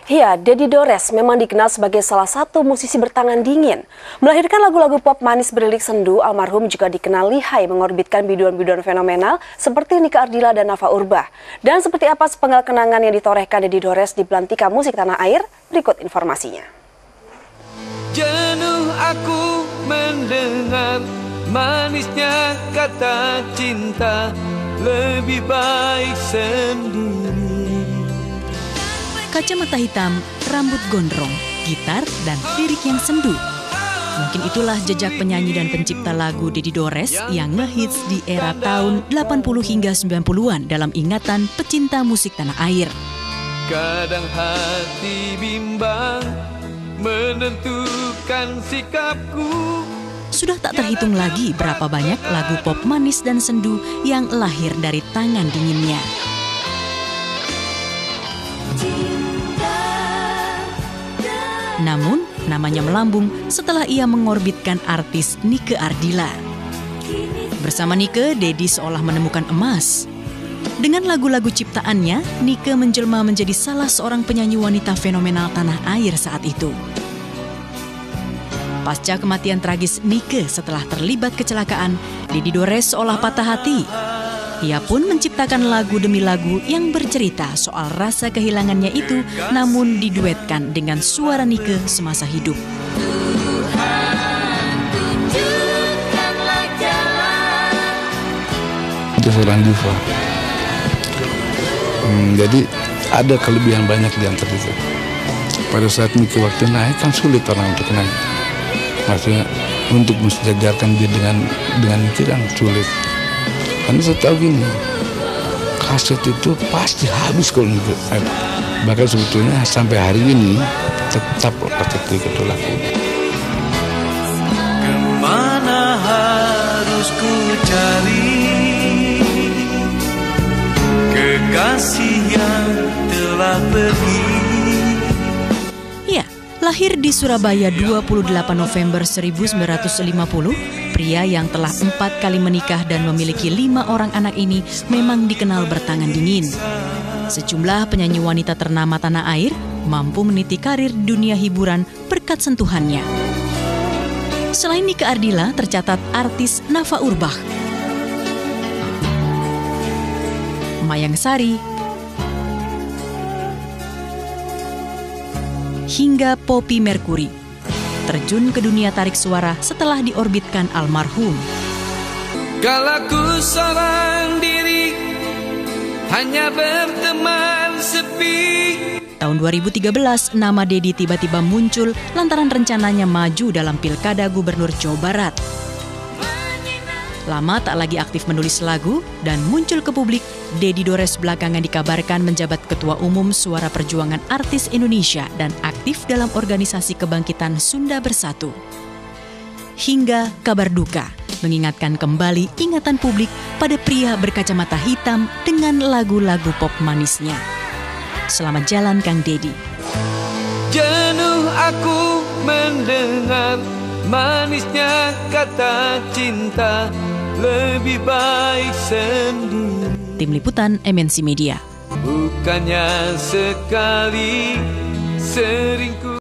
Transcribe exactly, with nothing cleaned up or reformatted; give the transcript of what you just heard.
Ya, Deddy Dores memang dikenal sebagai salah satu musisi bertangan dingin. Melahirkan lagu-lagu pop manis berlirik sendu, almarhum juga dikenal lihai mengorbitkan biduan-biduan fenomenal seperti Nike Ardilla dan Nafa Urbach. Dan seperti apa sepenggal kenangan yang ditorehkan Deddy Dores di belantika musik tanah air? Berikut informasinya. Jenuh aku mendengar manisnya kata cinta, lebih baik sendiri. Kacamata hitam, rambut gondrong, gitar, dan lirik yang sendu. Mungkin itulah jejak penyanyi dan pencipta lagu Deddy Dores yang ngehits di era tahun delapan puluh hingga sembilan puluhan dalam ingatan pecinta musik tanah air. Kadang hati bimbang menentukan sikapku. Sudah tak terhitung lagi berapa banyak lagu pop manis dan sendu yang lahir dari tangan dinginnya. Namun, namanya melambung setelah ia mengorbitkan artis Nike Ardilla. Bersama Nike, Deddy seolah menemukan emas. Dengan lagu-lagu ciptaannya, Nike menjelma menjadi salah seorang penyanyi wanita fenomenal tanah air saat itu. Pasca kematian tragis Nike setelah terlibat kecelakaan, Deddy Dores seolah patah hati. Ia pun menciptakan lagu demi lagu yang bercerita soal rasa kehilangannya itu, namun diduetkan dengan suara Nike semasa hidup. Itu seorang diva. Hmm, jadi ada kelebihan banyak di antara itu. Pada saat Nike waktu naik kan sulit orang untuk naik. Maksudnya untuk mensejajarkan dia dengan dengan Nike kan sulit. Karena saya tahu gini, kaset itu pasti habis kalau gitu. Bahkan sebetulnya sampai hari ini tetap kaset itu laku. Kemana harus ku cari kekasih yang telah pergi? Ya, lahir di Surabaya dua puluh delapan November seribu sembilan ratus lima puluh, pria yang telah empat kali menikah dan memiliki lima orang anak ini memang dikenal bertangan dingin. Sejumlah penyanyi wanita ternama tanah air mampu meniti karir di dunia hiburan berkat sentuhannya. Selain Nike Ardilla, tercatat artis Nafa Urbach, Mayang Sari, hingga Poppy Mercury terjun ke dunia tarik suara setelah diorbitkan almarhum. Kalau ku seorang diri hanya berteman sepi. Tahun dua ribu tiga belas, nama Deddy tiba-tiba muncul lantaran rencananya maju dalam Pilkada Gubernur Jawa Barat. Lama tak lagi aktif menulis lagu dan muncul ke publik, Deddy Dores belakangan dikabarkan menjabat Ketua Umum Suara Perjuangan Artis Indonesia dan aktif dalam organisasi kebangkitan Sunda Bersatu. Hingga kabar duka mengingatkan kembali ingatan publik pada pria berkacamata hitam dengan lagu-lagu pop manisnya. Selamat jalan Kang Deddy. Jenuh aku mendengar manisnya kata cinta, lebih baik sendiri. Tim Liputan M N C Media. Bukannya sekali seringku